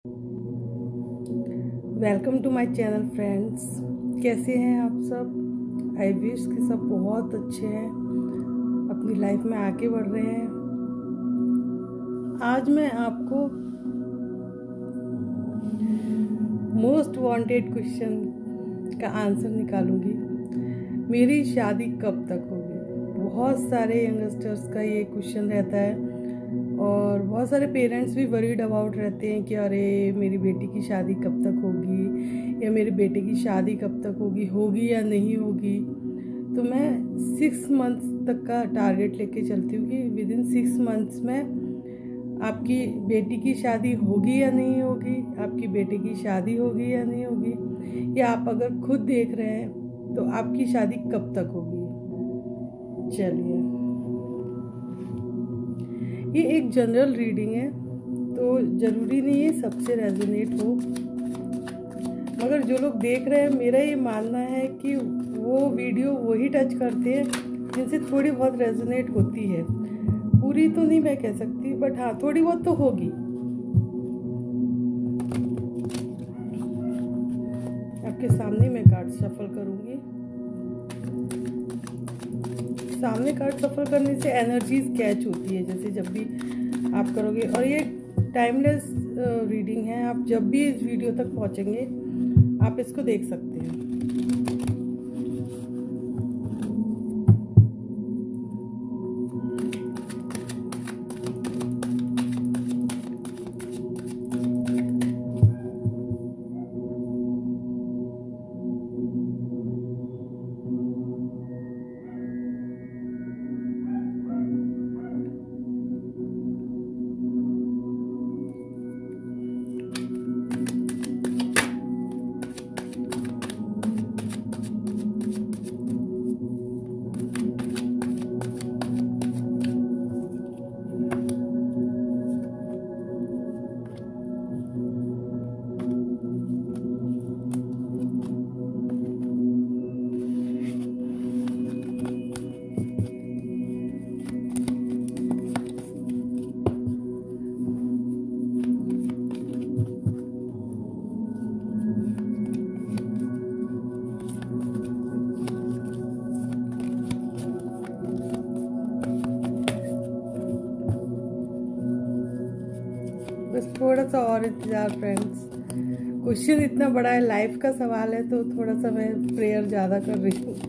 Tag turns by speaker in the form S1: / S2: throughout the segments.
S1: Welcome to my channel friends. कैसे हैं आप सब? आई विश कि सब बहुत अच्छे हैं, अपनी लाइफ में आगे बढ़ रहे हैं। आज मैं आपको मोस्ट वांटेड क्वेश्चन का आंसर निकालूंगी। मेरी शादी कब तक होगी? बहुत सारे यंगस्टर्स का ये क्वेश्चन रहता है और बहुत सारे पेरेंट्स भी वरीड अबाउट रहते हैं कि अरे मेरी बेटी की शादी कब तक होगी या मेरे बेटे की शादी कब तक होगी या नहीं होगी। तो मैं 6 मंथ्स तक का टारगेट लेके चलती हूँ कि विद इन 6 मंथ्स में आपकी बेटी की शादी होगी या नहीं होगी, आपकी बेटे की शादी होगी या नहीं होगी, या आप अगर खुद देख रहे हैं तो आपकी शादी कब तक होगी। चलिए, ये एक जनरल रीडिंग है तो ज़रूरी नहीं है सबसे रेजोनेट हो, मगर जो लोग देख रहे हैं मेरा ये मानना है कि वो वीडियो वही टच करते हैं जिनसे थोड़ी बहुत रेजोनेट होती है। पूरी तो नहीं मैं कह सकती, बट हाँ थोड़ी बहुत तो होगी। आपके सामने मैं कार्ड शफल करूँगी। सामने कार्ड सफर करने से एनर्जीज कैच होती है, जैसे जब भी आप करोगे। और ये टाइमलेस रीडिंग है, आप जब भी इस वीडियो तक पहुंचेंगे आप इसको देख सकते हैं। बस थोड़ा सा और इंतज़ार फ्रेंड्स। क्वेश्चन इतना बड़ा है, लाइफ का सवाल है, तो थोड़ा सा मैं प्रेयर ज़्यादा कर रही हूँ।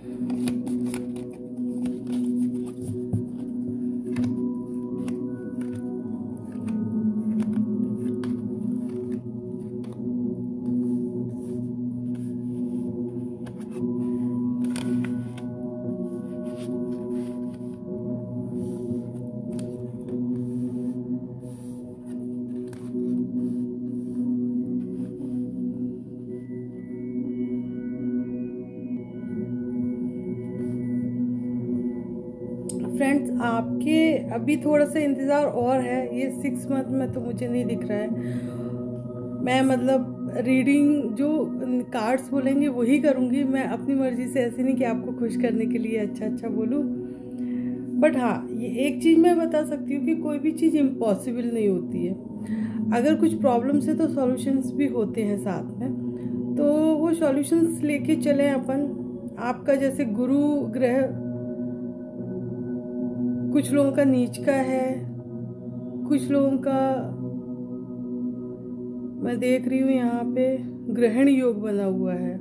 S1: फ्रेंड्स, आपके अभी थोड़ा सा इंतज़ार और है। ये 6 मंथ में तो मुझे नहीं दिख रहा है। मैं मतलब रीडिंग जो कार्ड्स बोलेंगे वही करूँगी, मैं अपनी मर्ज़ी से ऐसे नहीं कि आपको खुश करने के लिए अच्छा बोलूँ। बट हाँ, ये एक चीज़ मैं बता सकती हूँ कि कोई भी चीज़ इम्पॉसिबल नहीं होती है। अगर कुछ प्रॉब्लम्स है तो सॉल्यूशंस भी होते हैं साथ में, तो वो सॉल्यूशंस लेके चलें अपन। आपका जैसे गुरु ग्रह कुछ लोगों का नीच का है, कुछ लोगों का मैं देख रही हूँ यहाँ पे ग्रहण योग बना हुआ है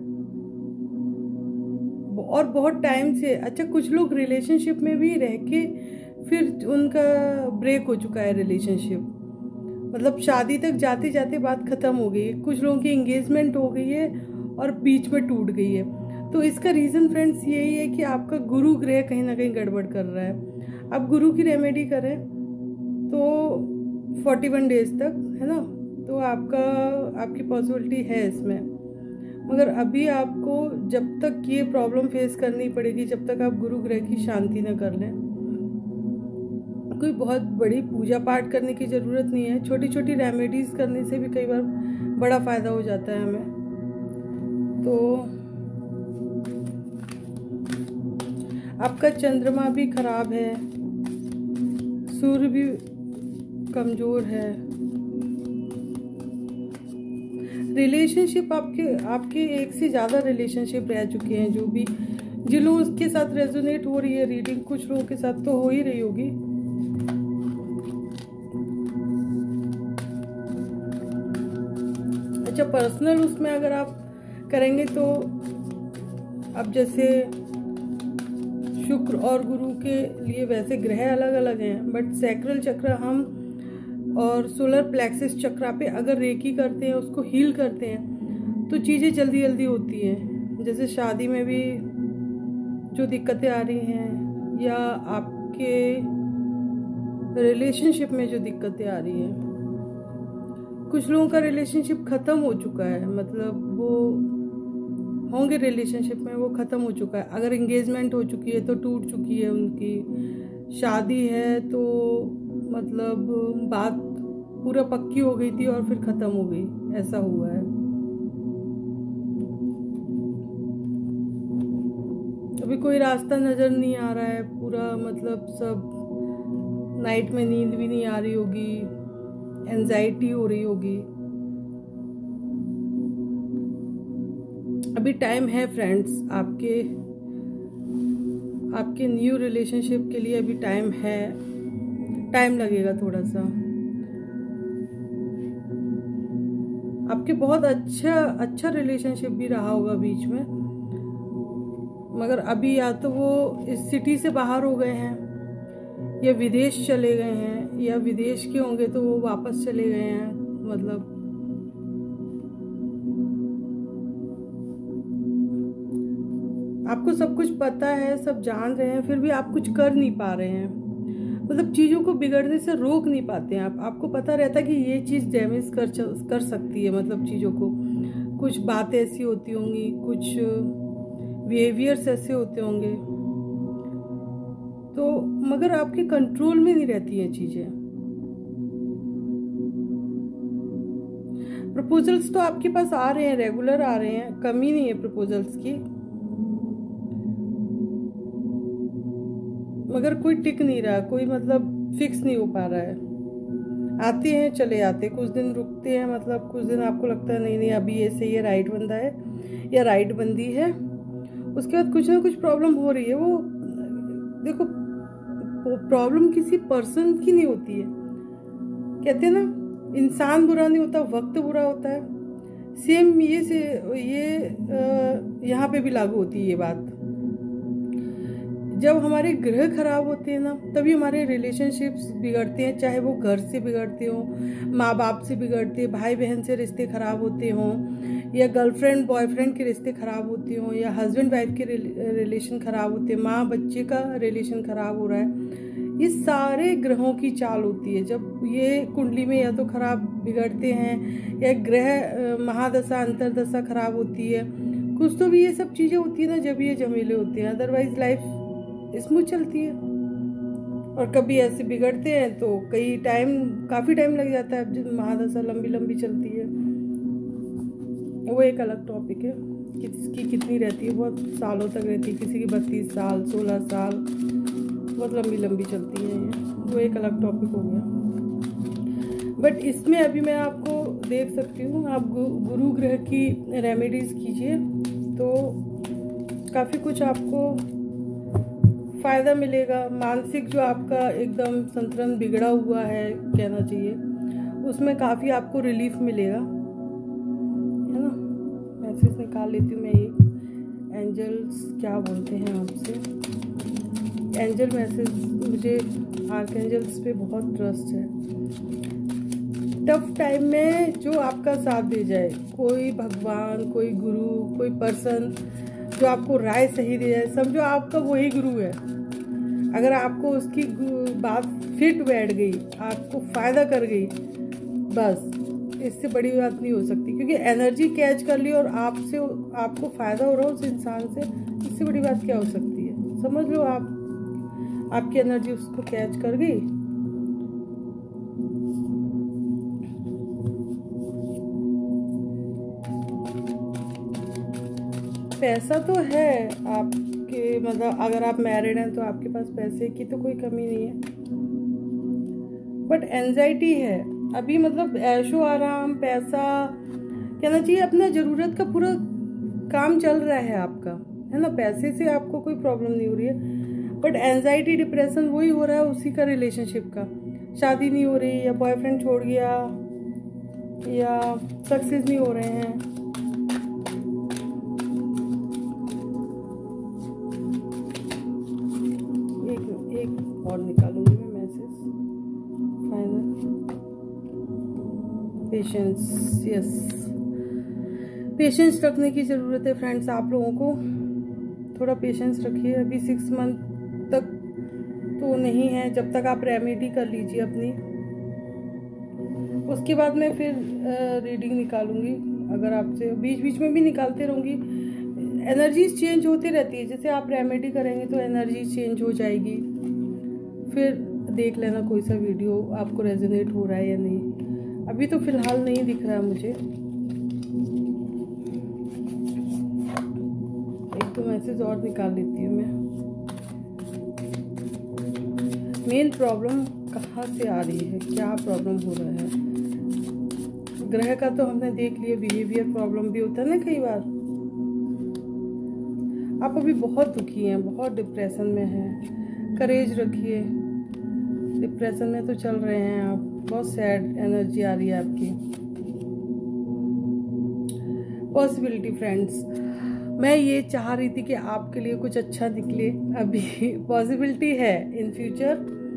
S1: और बहुत टाइम से। अच्छा, कुछ लोग रिलेशनशिप में भी रह के फिर उनका ब्रेक हो चुका है रिलेशनशिप, मतलब शादी तक जाते जाते बात खत्म हो गई है। कुछ लोगों की एंगेजमेंट हो गई है और बीच में टूट गई है। तो इसका रीज़न फ्रेंड्स यही है कि आपका गुरु ग्रह कहीं ना कहीं गड़बड़ कर रहा है। आप गुरु की रेमेडी करें तो 41 डेज तक, है ना, तो आपकी पॉसिबिलिटी है इसमें। मगर अभी आपको जब तक ये प्रॉब्लम फेस करनी पड़ेगी, जब तक आप गुरु ग्रह की शांति न कर लें। कोई बहुत बड़ी पूजा पाठ करने की ज़रूरत नहीं है, छोटी छोटी रेमेडीज़ करने से भी कई बार बड़ा फ़ायदा हो जाता है हमें। तो आपका चंद्रमा भी खराब है, सूर्य भी कमज़ोर है, रिलेशनशिप आपके एक से ज़्यादा रिलेशनशिप रह चुके हैं, जो भी जिन लोगों के साथ रेजोनेट हो रही है रीडिंग, कुछ लोगों के साथ तो हो ही रही होगी। अच्छा, पर्सनल उसमें अगर आप करेंगे तो अब जैसे शुक्र और गुरु के लिए वैसे ग्रह अलग अलग हैं, बट सैक्रल चक्र हम और सोलर प्लेक्सिस चक्रा पे अगर रेकी करते हैं, उसको हील करते हैं, तो चीज़ें जल्दी जल्दी होती हैं। जैसे शादी में भी जो दिक्कतें आ रही हैं या आपके रिलेशनशिप में जो दिक्कतें आ रही हैं, कुछ लोगों का रिलेशनशिप ख़त्म हो चुका है, मतलब वो होंगे रिलेशनशिप में, वो ख़त्म हो चुका है। अगर एंगेजमेंट हो चुकी है तो टूट चुकी है उनकी, शादी है तो मतलब बात पूरा पक्की हो गई थी और फिर ख़त्म हो गई, ऐसा हुआ है। अभी कोई रास्ता नज़र नहीं आ रहा है पूरा, मतलब सब नाइट में नींद भी नहीं आ रही होगी, एंजाइटी हो रही होगी। अभी टाइम है फ्रेंड्स, आपके न्यू रिलेशनशिप के लिए अभी टाइम है, टाइम लगेगा थोड़ा सा। आपके बहुत अच्छा रिलेशनशिप भी रहा होगा बीच में, मगर अभी या तो वो इस सिटी से बाहर हो गए हैं या विदेश चले गए हैं, या विदेश के होंगे तो वो वापस चले गए हैं। मतलब आपको सब कुछ पता है, सब जान रहे हैं, फिर भी आप कुछ कर नहीं पा रहे हैं, मतलब चीज़ों को बिगड़ने से रोक नहीं पाते हैं। आपको पता रहता है कि ये चीज़ डैमेज कर सकती है, मतलब चीज़ों को, कुछ बातें ऐसी होती होंगी, कुछ बिहेवियर्स ऐसे होते होंगे, तो मगर आपके कंट्रोल में नहीं रहती हैं चीज़ें। प्रपोजल्स तो आपके पास आ रहे हैं, रेगुलर आ रहे हैं, कमी नहीं है प्रपोजल्स की, मगर कोई टिक नहीं रहा, कोई मतलब फिक्स नहीं हो पा रहा है। आते हैं चले आते, कुछ दिन रुकते हैं, मतलब कुछ दिन आपको लगता है नहीं अभी ये सही है, राइट बंदा है या राइट बंदी है, उसके बाद कुछ ना कुछ प्रॉब्लम हो रही है। वो देखो, प्रॉब्लम किसी पर्सन की नहीं होती है, कहते हैं ना इंसान बुरा नहीं होता, वक्त बुरा होता है। सेम ये यहाँ पे भी लागू होती है ये बात। जब हमारे ग्रह खराब होते हैं ना, तभी हमारे रिलेशनशिप्स बिगड़ते हैं, चाहे वो घर से बिगड़ते हो, माँ बाप से बिगड़ते, भाई बहन से रिश्ते खराब होते हों, या गर्लफ्रेंड बॉयफ्रेंड के रिश्ते खराब होते हों, या हस्बैंड वाइफ के रिलेशन खराब होते हैं, माँ बच्चे का रिलेशन खराब हो रहा है। ये सारे ग्रहों की चाल होती है। जब ये कुंडली में या तो खराब बिगड़ते हैं, या ग्रह महादशा अंतरदशा खराब होती है, कुछ तो भी ये सब चीज़ें होती है ना, जब ये झमेले होते हैं। अदरवाइज लाइफ स्मूथ चलती है। और कभी ऐसे बिगड़ते हैं तो काफ़ी टाइम लग जाता है। जब महादशा लंबी चलती है, वो एक अलग टॉपिक है, किसकी कितनी रहती है, बहुत सालों तक रहती है, किसी की 32 साल 16 साल, बहुत लंबी चलती है, वो एक अलग टॉपिक हो गया। बट इसमें अभी मैं आपको देख सकती हूँ, आप गुरु ग्रह की रेमेडीज़ कीजिए तो काफ़ी कुछ आपको फ़ायदा मिलेगा। मानसिक जो आपका एकदम संतुलन बिगड़ा हुआ है, कहना चाहिए, उसमें काफ़ी आपको रिलीफ मिलेगा, है ना। मैसेज निकाल लेती हूँ मैं एक, एंजल्स क्या बोलते हैं आपसे। एंजल मैसेज, मुझे आर्कएंजल्स पे बहुत ट्रस्ट है। टफ टाइम में जो आपका साथ दे जाए, कोई भगवान, कोई गुरु, कोई पर्सन जो आपको राय सही दे जाए, समझो आपका वही गुरु है। अगर आपको उसकी बात फिट बैठ गई, आपको फ़ायदा कर गई, बस इससे बड़ी बात नहीं हो सकती, क्योंकि एनर्जी कैच कर ली और आपको फ़ायदा हो रहा है उस इंसान से, इससे बड़ी बात क्या हो सकती है। समझ लो आपकी एनर्जी उसको कैच कर गई, पैसा तो है आपके, मतलब अगर आप मैरिड हैं तो आपके पास पैसे की तो कोई कमी नहीं है, बट एंजाइटी है अभी, मतलब ऐशो आराम, पैसा, कहना चाहिए अपना ज़रूरत का पूरा काम चल रहा है आपका, है ना, पैसे से आपको कोई प्रॉब्लम नहीं हो रही है, बट एंजाइटी डिप्रेशन वही हो रहा है उसी का, रिलेशनशिप का। शादी नहीं हो रही, या बॉयफ्रेंड छोड़ गया, या सक्सेस नहीं हो रहे हैं। एक और निकालूंगी मैं message final. Patience, yes, patience रखने की ज़रूरत है फ्रेंड्स। आप लोगों को थोड़ा पेशेंस रखिए। अभी 6 मंथ तक तो नहीं है, जब तक आप रेमेडी कर लीजिए अपनी, उसके बाद मैं फिर रीडिंग निकालूंगी। अगर आपसे बीच बीच में भी निकालते रहूँगी, एनर्जीज चेंज होती रहती है। जैसे आप रेमेडी करेंगे तो एनर्जी चेंज हो जाएगी। फिर देख लेना कोई सा वीडियो आपको रेजोनेट हो रहा है या नहीं। अभी तो फिलहाल नहीं दिख रहा है मुझे। तो मैसेज और निकाल लेती हूँ मैं। मेन प्रॉब्लम कहाँ से आ रही है, क्या प्रॉब्लम हो रहा है? ग्रह का तो हमने देख लिया, बिहेवियर प्रॉब्लम भी होता है ना कई बार। आप अभी बहुत दुखी हैं, बहुत डिप्रेशन में हैं। करेज रखिए, डिप्रेशन में तो चल रहे हैं आप, बहुत सैड एनर्जी आ रही है आपकी। पॉसिबिलिटी फ्रेंड्स, मैं ये चाह रही थी कि आपके लिए कुछ अच्छा निकले। अभी पॉसिबिलिटी है इन फ्यूचर।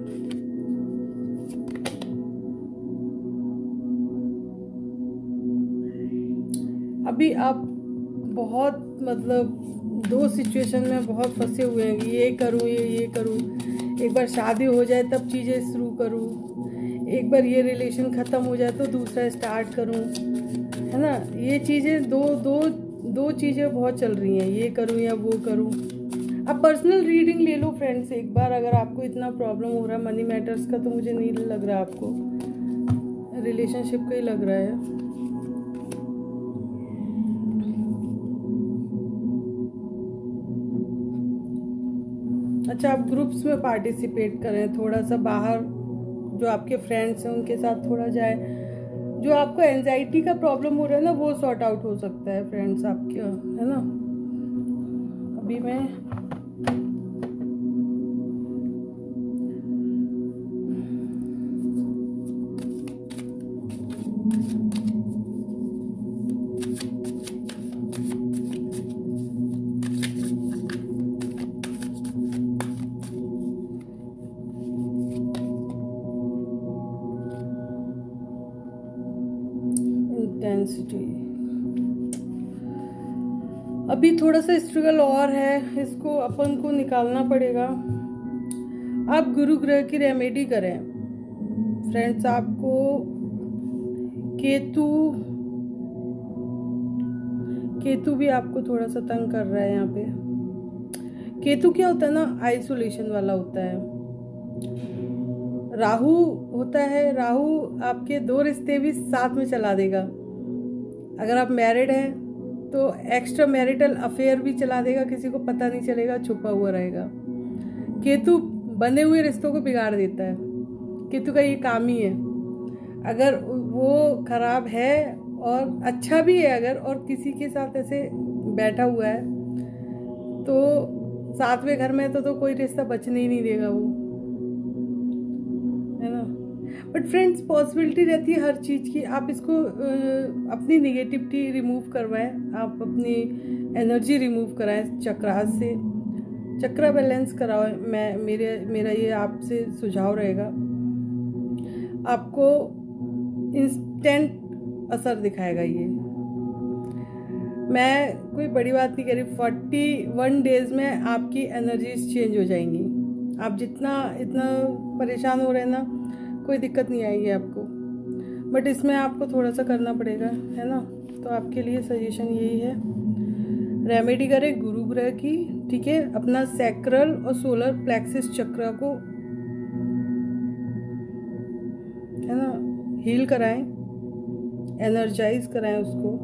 S1: अभी आप बहुत मतलब 2 सिचुएशन में बहुत फंसे हुए हैं, ये करूँ ये करूँ। एक बार शादी हो जाए तब चीज़ें शुरू करूँ, एक बार ये रिलेशन ख़त्म हो जाए तो दूसरा स्टार्ट करूँ, है ना। ये चीज़ें दो चीज़ें बहुत चल रही हैं, ये करूँ या वो करूँ। आप पर्सनल रीडिंग ले लो फ्रेंड्स एक बार, अगर आपको इतना प्रॉब्लम हो रहा है मनी मैटर्स का, तो मुझे नहीं लग रहा आपको, रिलेशनशिप का ही लग रहा है। अच्छा, आप ग्रुप्स में पार्टिसिपेट करें, थोड़ा सा बाहर जो आपके फ्रेंड्स हैं उनके साथ थोड़ा जाए। जो आपको एंजाइटी का प्रॉब्लम हो रहा है ना, वो सॉर्ट आउट हो सकता है फ्रेंड्स आपके, है ना। अभी मैं इंटेंसिटी, अभी थोड़ा सा स्ट्रगल और है, इसको अपन को निकालना पड़ेगा। आप गुरु ग्रह की रेमेडी करें फ्रेंड्स। आपको केतु भी आपको थोड़ा सा तंग कर रहा है यहाँ पे। केतु क्या होता है ना, आइसोलेशन वाला होता है। राहु होता है, राहु आपके 2 रिश्ते भी साथ में चला देगा। अगर आप मैरिड हैं तो एक्स्ट्रा मैरिटल अफेयर भी चला देगा, किसी को पता नहीं चलेगा, छुपा हुआ रहेगा। केतु बने हुए रिश्तों को बिगाड़ देता है, केतु का ये काम ही है। अगर वो खराब है और अच्छा भी है अगर, और किसी के साथ ऐसे बैठा हुआ है तो 7वें घर में तो कोई रिश्ता बचने ही नहीं देगा वो, है ना। बट फ्रेंड्स, पॉसिबिलिटी रहती है हर चीज़ की। आप इसको अपनी निगेटिविटी रिमूव करवाएं, आप अपनी एनर्जी रिमूव कराएं चक्रास से, चक्रा बैलेंस कराओ। मेरा ये आपसे सुझाव रहेगा। आपको इंस्टेंट असर दिखाएगा ये। मैं कोई बड़ी बात नहीं कह रही, 41 डेज में आपकी एनर्जीज चेंज हो जाएंगी। आप इतना परेशान हो रहे हैं ना, कोई दिक्कत नहीं आएगी आपको, बट इसमें आपको थोड़ा सा करना पड़ेगा, है ना। तो आपके लिए सजेशन यही है, रेमेडी करें गुरु ग्रह की, ठीक है। अपना सैक्रल और सोलर प्लेक्सिस चक्र को, है ना, हील कराएं, एनर्जाइज कराएं उसको।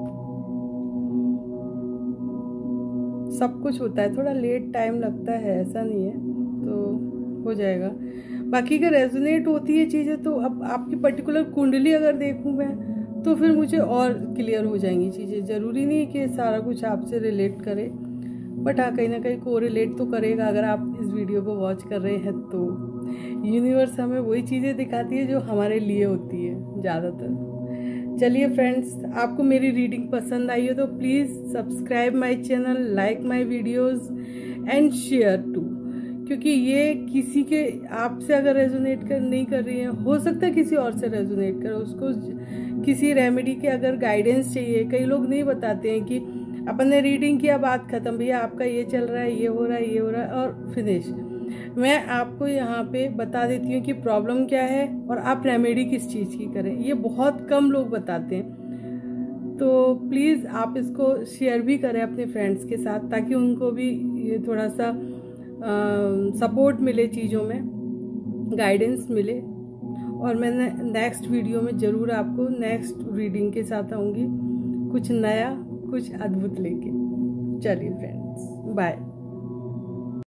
S1: सब कुछ होता है, थोड़ा लेट टाइम लगता है, ऐसा नहीं है, तो हो जाएगा। बाकी का रेजोनेट होती है चीज़ें, तो अब आपकी पर्टिकुलर कुंडली अगर देखूं मैं, तो फिर मुझे और क्लियर हो जाएंगी चीज़ें। ज़रूरी नहीं कि सारा कुछ आपसे रिलेट करे, बट हाँ कहीं ना कहीं को रिलेट तो करेगा अगर आप इस वीडियो को वॉच कर रहे हैं तो। यूनिवर्स हमें वही चीज़ें दिखाती है जो हमारे लिए होती है ज़्यादातर। चलिए फ्रेंड्स, आपको मेरी रीडिंग पसंद आई हो तो please subscribe my channel, like my videos and share too, क्योंकि ये किसी के आपसे अगर रेजोनेट नहीं कर रही है, हो सकता है किसी और से रेजोनेट करे, उसको किसी रेमेडी के अगर गाइडेंस चाहिए। कई लोग नहीं बताते हैं कि अपन ने रीडिंग किया, बात खत्म, भैया आपका ये चल रहा है, ये हो रहा है, ये हो रहा है और फिनिश। मैं आपको यहाँ पे बता देती हूँ कि प्रॉब्लम क्या है और आप रेमेडी किस चीज़ की करें। ये बहुत कम लोग बताते हैं, तो प्लीज़ आप इसको शेयर भी करें अपने फ्रेंड्स के साथ, ताकि उनको भी ये थोड़ा सा सपोर्ट मिले, चीज़ों में गाइडेंस मिले। और मैं नेक्स्ट वीडियो में ज़रूर आपको नेक्स्ट रीडिंग के साथ आऊँगी, कुछ नया, कुछ अद्भुत लेके। चलिए फ्रेंड्स, बाय।